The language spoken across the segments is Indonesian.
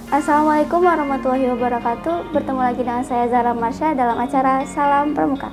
Assalamualaikum warahmatullahi wabarakatuh. Bertemu lagi dengan saya Zara Marsha dalam acara Salam Pramuka.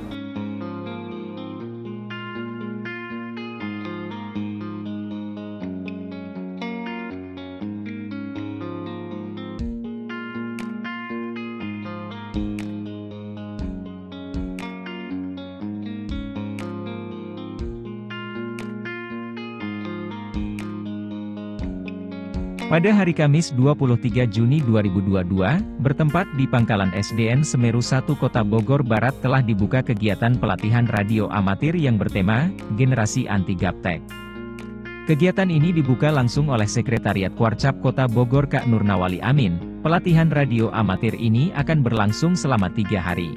Pada hari Kamis 23 Juni 2022, bertempat di Pangkalan SDN Semeru 1 Kota Bogor Barat telah dibuka kegiatan pelatihan radio amatir yang bertema, Generasi Anti Gaptek. Kegiatan ini dibuka langsung oleh Sekretariat Kuarcap Kota Bogor Kak Nurnawali Amin. Pelatihan radio amatir ini akan berlangsung selama 3 hari.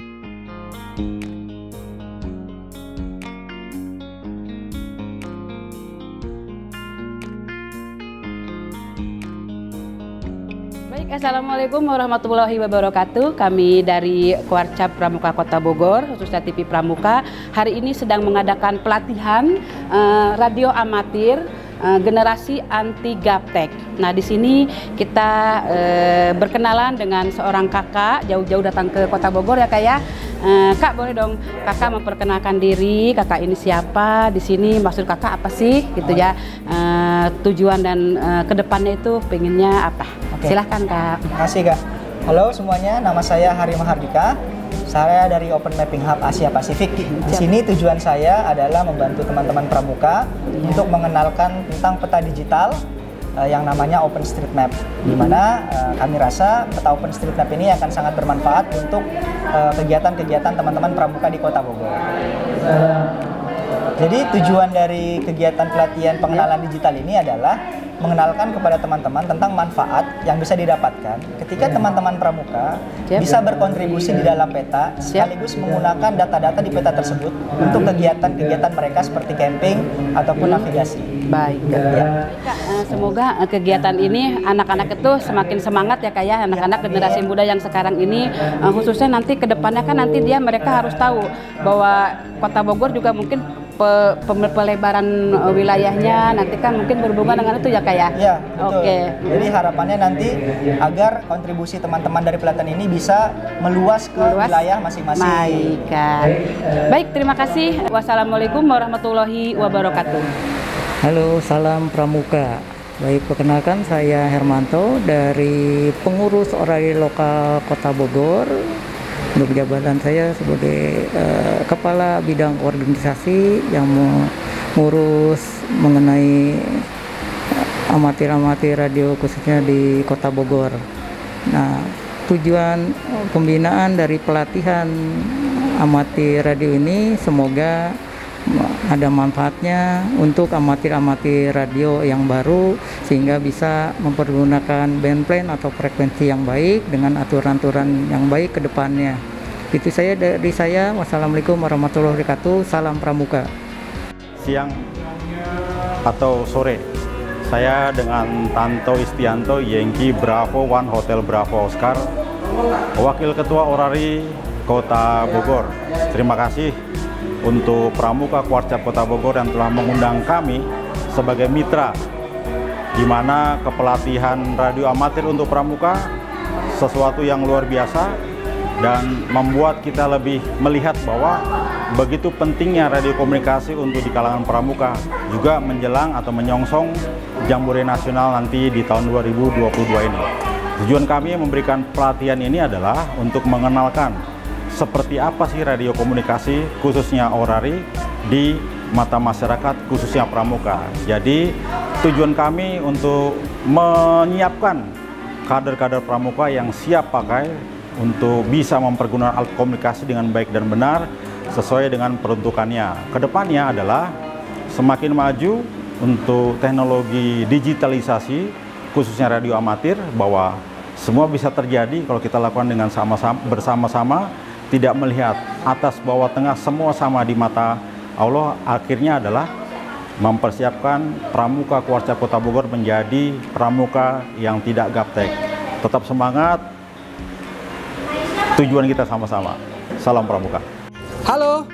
Assalamualaikum warahmatullahi wabarakatuh. Kami dari Kuarcap Pramuka Kota Bogor, khususnya TV Pramuka, hari ini sedang mengadakan pelatihan radio amatir generasi anti gaptek. Nah, di sini kita berkenalan dengan seorang kakak jauh-jauh datang ke Kota Bogor ya Kak ya. Kak, boleh dong kakak memperkenalkan diri, kakak ini siapa, di sini maksud kakak apa sih gitu ya, tujuan dan kedepannya itu pengennya apa? Oke. Silahkan Kak. Terima kasih Kak. Halo semuanya, nama saya Hari Mahardika. Saya dari Open Mapping Hub Asia Pasifik. Di sini tujuan saya adalah membantu teman-teman pramuka untuk mengenalkan tentang peta digital yang namanya OpenStreetMap, di mana kami rasa peta OpenStreetMap ini akan sangat bermanfaat untuk kegiatan-kegiatan teman-teman pramuka di Kota Bogor. Jadi tujuan dari kegiatan pelatihan pengenalan digital ini adalah mengenalkan kepada teman-teman tentang manfaat yang bisa didapatkan ketika teman-teman pramuka bisa berkontribusi di dalam peta sekaligus menggunakan data-data di peta tersebut untuk kegiatan-kegiatan mereka seperti camping ataupun navigasi. Baik. Ya. Semoga kegiatan ini anak-anak itu semakin semangat ya Kak ya, anak-anak generasi muda yang sekarang ini, khususnya nanti ke depannya kan nanti mereka harus tahu bahwa Kota Bogor juga mungkin pelebaran wilayahnya nanti kan mungkin berhubungan dengan itu ya Kak ya? Iya, betul. Oke. Jadi harapannya nanti agar kontribusi teman-teman dari pelatihan ini bisa meluas ke wilayah masing-masing. Baik, Kak. Baik, terima kasih. Wassalamualaikum warahmatullahi wabarakatuh. Halo, salam pramuka. Baik, perkenalkan saya Hermanto dari pengurus orari lokal Kota Bogor. Untuk jabatan saya sebagai kepala bidang organisasi yang mengurus mengenai amatir-amatir radio khususnya di Kota Bogor. Nah, tujuan pembinaan dari pelatihan amatir radio ini semoga ada manfaatnya untuk amatir-amatir radio yang baru sehingga bisa mempergunakan band plan atau frekuensi yang baik dengan aturan-aturan yang baik ke depannya. Itu saya dari saya. Wassalamualaikum warahmatullahi wabarakatuh. Salam Pramuka. Siang atau sore, saya dengan Tanto Istianto Yankee Bravo One Hotel Bravo Oscar, Wakil Ketua Orari Kota Bogor. Terima kasih untuk Pramuka Kuarcap Kota Bogor yang telah mengundang kami sebagai mitra, di mana kepelatihan radio amatir untuk pramuka sesuatu yang luar biasa dan membuat kita lebih melihat bahwa begitu pentingnya radio komunikasi untuk di kalangan pramuka, juga menjelang atau menyongsong Jambore Nasional nanti di tahun 2022 ini. Tujuan kami memberikan pelatihan ini adalah untuk mengenalkan seperti apa sih radio komunikasi khususnya orari di mata masyarakat khususnya pramuka. Jadi tujuan kami untuk menyiapkan kader-kader pramuka yang siap pakai untuk bisa mempergunakan alat komunikasi dengan baik dan benar sesuai dengan peruntukannya. Kedepannya adalah semakin maju untuk teknologi digitalisasi khususnya radio amatir, bahwa semua bisa terjadi kalau kita lakukan dengan bersama-sama, tidak melihat atas bawah tengah, semua sama di mata Allah. Akhirnya adalah mempersiapkan Pramuka Kuarcap Kota Bogor menjadi pramuka yang tidak gaptek. Tetap semangat, tujuan kita sama-sama. Salam Pramuka. Halo,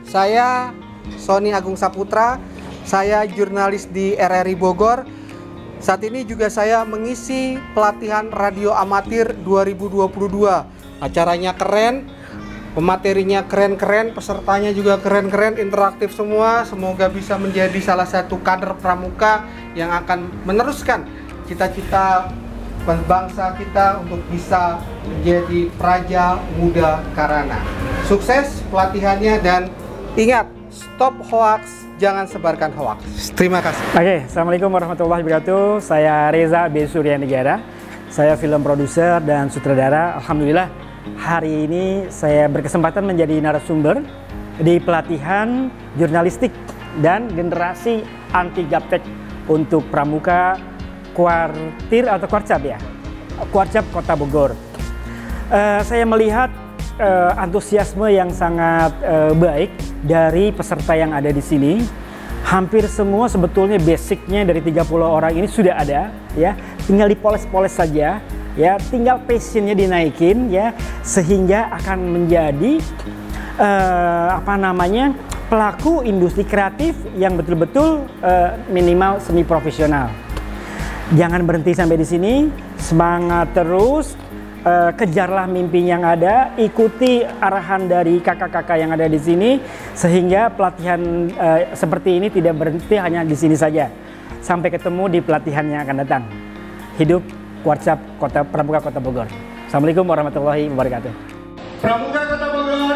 saya Sony Agung Saputra. Saya jurnalis di RRI Bogor. Saat ini juga saya mengisi pelatihan radio amatir 2022. Acaranya keren, pematerinya keren-keren, pesertanya juga keren-keren, interaktif semua. Semoga bisa menjadi salah satu kader pramuka yang akan meneruskan cita-cita bangsa kita untuk bisa menjadi praja muda Karana. Sukses pelatihannya dan ingat, stop hoax, jangan sebarkan hoax. Terima kasih. Oke, Assalamualaikum warahmatullahi wabarakatuh. Saya Reza B. Suryanegara. Saya film produser dan sutradara. Alhamdulillah, hari ini saya berkesempatan menjadi narasumber di pelatihan jurnalistik dan generasi anti gaptek untuk pramuka Kuartir atau Kuarcap ya, Kuarcap Kota Bogor. Saya melihat antusiasme yang sangat baik dari peserta yang ada di sini. Hampir semua sebetulnya basicnya dari 30 orang ini sudah ada ya, tinggal dipoles-poles saja ya, tinggal passionnya dinaikin ya, sehingga akan menjadi pelaku industri kreatif yang betul-betul minimal semi profesional. Jangan berhenti sampai di sini, semangat terus, kejarlah mimpi yang ada, ikuti arahan dari kakak-kakak yang ada di sini, sehingga pelatihan seperti ini tidak berhenti hanya di sini saja. Sampai ketemu di pelatihan yang akan datang. Hidup Kuarcap Pramuka Kota Bogor. Assalamualaikum warahmatullahi wabarakatuh. Pramuka Kota Bogor.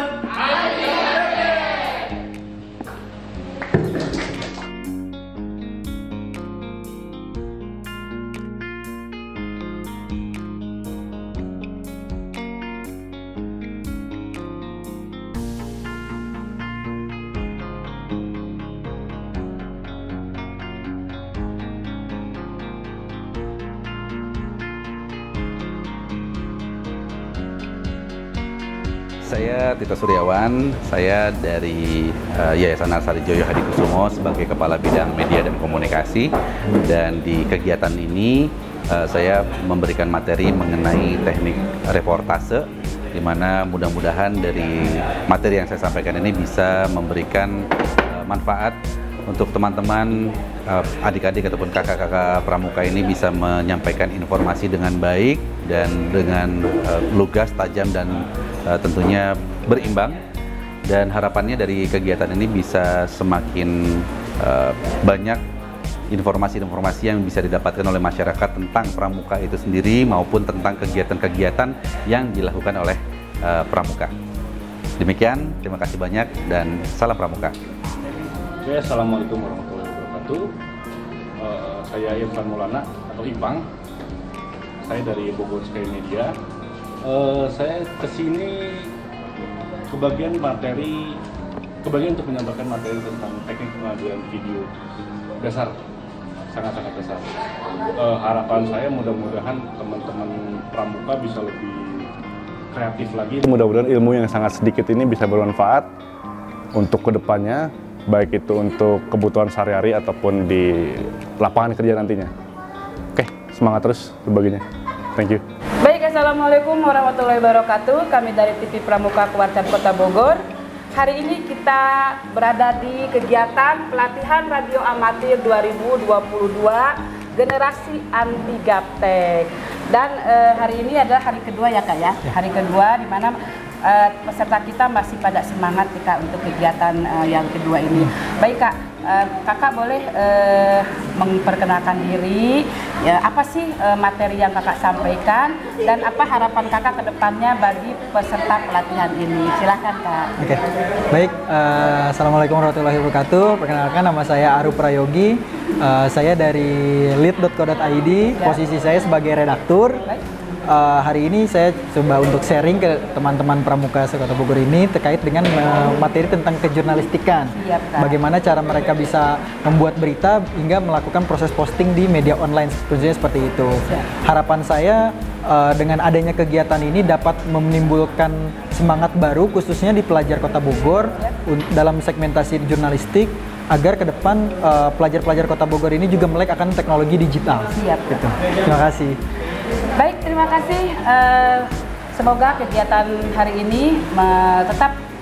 Saya Tito Suryawan, saya dari Yayasan Narsarijoyo Hadikusumo sebagai Kepala Bidang Media dan Komunikasi, dan di kegiatan ini saya memberikan materi mengenai teknik reportase, di mana mudah-mudahan dari materi yang saya sampaikan ini bisa memberikan manfaat untuk teman-teman, adik-adik ataupun kakak-kakak pramuka ini bisa menyampaikan informasi dengan baik dan dengan lugas, tajam, dan tentunya berimbang. Dan harapannya dari kegiatan ini bisa semakin banyak informasi-informasi yang bisa didapatkan oleh masyarakat tentang pramuka itu sendiri maupun tentang kegiatan-kegiatan yang dilakukan oleh pramuka. Demikian, terima kasih banyak dan salam pramuka. Oke, Assalamualaikum warahmatullahi wabarakatuh. Saya Irfan Maulana atau Ipang. Saya dari Bogor Sky Media. Saya kesini kebagian untuk menyampaikan materi tentang teknik pengajuan video dasar, sangat-sangat dasar. Harapan saya mudah-mudahan teman-teman pramuka bisa lebih kreatif lagi. Mudah-mudahan ilmu yang sangat sedikit ini bisa bermanfaat untuk kedepannya, baik itu untuk kebutuhan sehari-hari ataupun di lapangan kerja nantinya. Oke, semangat terus berbaginya. Thank you. Baik, Assalamualaikum warahmatullahi wabarakatuh. Kami dari TV Pramuka Kuarcap Kota Bogor. Hari ini kita berada di kegiatan pelatihan radio amatir 2022 generasi anti gaptek. Dan hari ini adalah hari kedua ya Kak ya. Hari kedua di mana peserta kita masih pada semangat Kak untuk kegiatan yang kedua ini. Baik Kak, Kakak boleh memperkenalkan diri, ya, apa sih materi yang Kakak sampaikan dan apa harapan Kakak ke depannya bagi peserta pelatihan ini. Silahkan Kak. Oke, baik. Assalamualaikum warahmatullahi wabarakatuh. Perkenalkan, nama saya Aru Prayogi. Saya dari lead.co.id. Posisi saya sebagai redaktur. Hari ini saya coba untuk sharing ke teman-teman pramuka Kota Bogor ini terkait dengan materi tentang kejurnalistikan. Bagaimana cara mereka bisa membuat berita hingga melakukan proses posting di media online, tentunya seperti itu. Harapan saya dengan adanya kegiatan ini dapat menimbulkan semangat baru khususnya di pelajar Kota Bogor dalam segmentasi jurnalistik, agar ke depan pelajar-pelajar Kota Bogor ini juga melek akan teknologi digital. Gitu. Terima kasih. Baik, terima kasih. Semoga kegiatan hari ini tetap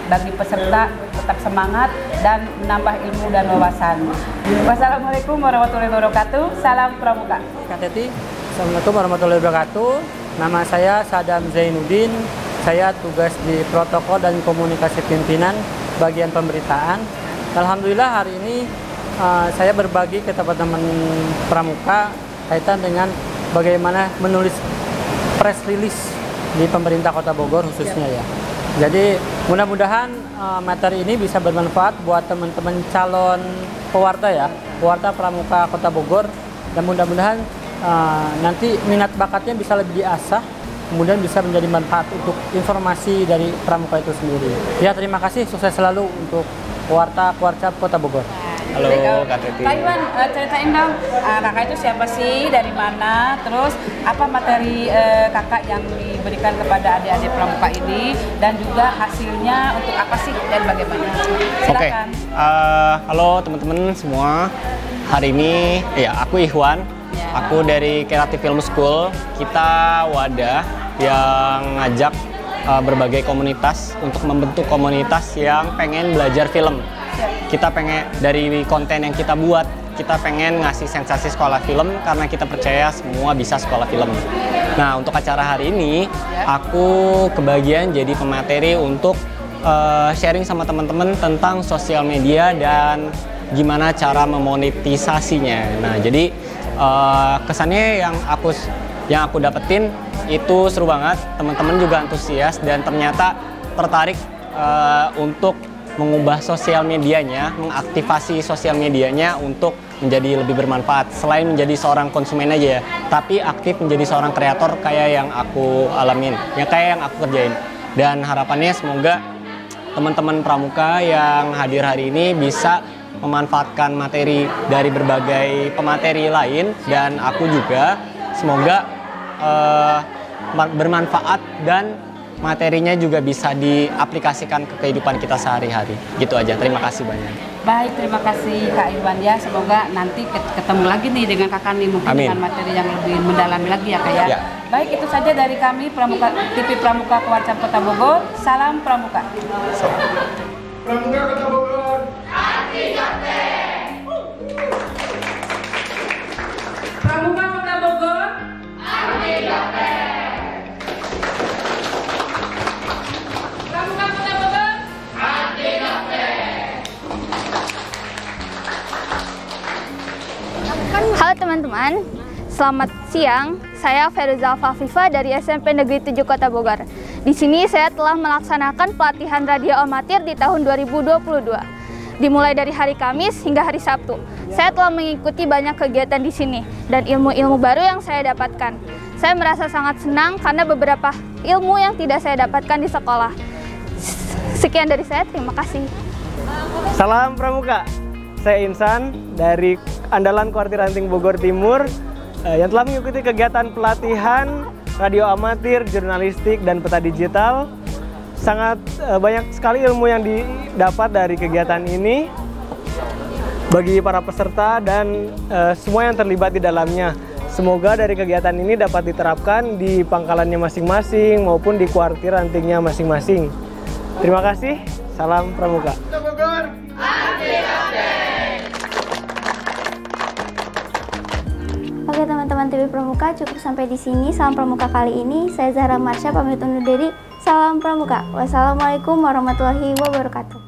bagi peserta tetap semangat dan menambah ilmu dan wawasan. Wassalamualaikum warahmatullahi wabarakatuh. Salam Pramuka. Kak Teti, Assalamualaikum warahmatullahi wabarakatuh. Nama saya Sadam Zainuddin. Saya tugas di protokol dan komunikasi pimpinan bagian pemberitaan. Alhamdulillah hari ini saya berbagi ke teman-teman Pramuka kaitan dengan bagaimana menulis press release di pemerintah Kota Bogor khususnya ya. Jadi mudah-mudahan materi ini bisa bermanfaat buat teman-teman calon pewarta ya, pewarta Pramuka Kota Bogor, dan mudah-mudahan nanti minat bakatnya bisa lebih diasah, kemudian bisa menjadi manfaat untuk informasi dari Pramuka itu sendiri. Ya, terima kasih, sukses selalu untuk pewarta Kuarcap Kota Bogor. Halo Kak Teti. Kak Iwan, ceritain dong, kakak itu siapa sih, dari mana, terus apa materi kakak yang diberikan kepada adik-adik Pramuka ini, dan juga hasilnya untuk apa sih dan bagaimana? Silakan. Halo teman-teman semua. Hari ini ya aku Ikhwan. Aku dari Creative Film School. Kita wadah yang ngajak berbagai komunitas untuk membentuk komunitas yang pengen belajar film. Kita pengen dari konten yang kita buat, kita pengen ngasih sensasi sekolah film karena kita percaya semua bisa sekolah film. Nah, untuk acara hari ini aku kebagian jadi pemateri untuk sharing sama teman-teman tentang sosial media dan gimana cara memonetisasinya. Nah, jadi kesannya yang aku dapetin itu seru banget, teman-teman juga antusias dan ternyata tertarik untuk mengubah sosial medianya, mengaktifasi sosial medianya untuk menjadi lebih bermanfaat. Selain menjadi seorang konsumen aja ya, tapi aktif menjadi seorang kreator kayak yang aku alamin, ya kayak yang aku kerjain. Dan harapannya semoga teman-teman Pramuka yang hadir hari ini bisa memanfaatkan materi dari berbagai pemateri lain, dan aku juga semoga bermanfaat dan materinya juga bisa diaplikasikan ke kehidupan kita sehari-hari. Gitu aja, terima kasih banyak. Baik, terima kasih Kak Iwan ya. Semoga nanti ketemu lagi nih dengan kakak nih, mungkin Amin. dengan materi yang lebih mendalami lagi ya Kak ya. Ya. Baik, itu saja dari kami Pramuka TV Pramuka Kuarcap Kota Bogor. Salam Pramuka. Pramuka Kota Bogor. Pramuka Kota Bogor. Halo teman-teman, selamat siang. Saya Feruza Alfafifa dari SMP Negeri 7 Kota Bogor. Di sini saya telah melaksanakan pelatihan radio amatir di tahun 2022. Dimulai dari hari Kamis hingga hari Sabtu. Saya telah mengikuti banyak kegiatan di sini dan ilmu-ilmu baru yang saya dapatkan. Saya merasa sangat senang karena beberapa ilmu yang tidak saya dapatkan di sekolah. Sekian dari saya, terima kasih. Salam Pramuka. Saya Insan dari Andalan Kuartir Ranting Bogor Timur yang telah mengikuti kegiatan pelatihan radio amatir, jurnalistik, dan peta digital. Sangat banyak sekali ilmu yang didapat dari kegiatan ini bagi para peserta dan semua yang terlibat di dalamnya. Semoga dari kegiatan ini dapat diterapkan di pangkalannya masing-masing maupun di kuartir rantingnya masing-masing. Terima kasih, salam Pramuka. Oke teman-teman TV Pramuka, cukup sampai di sini Salam Pramuka kali ini. Saya Zahra Marsha pamit undur diri. Salam Pramuka. Wassalamualaikum warahmatullahi wabarakatuh.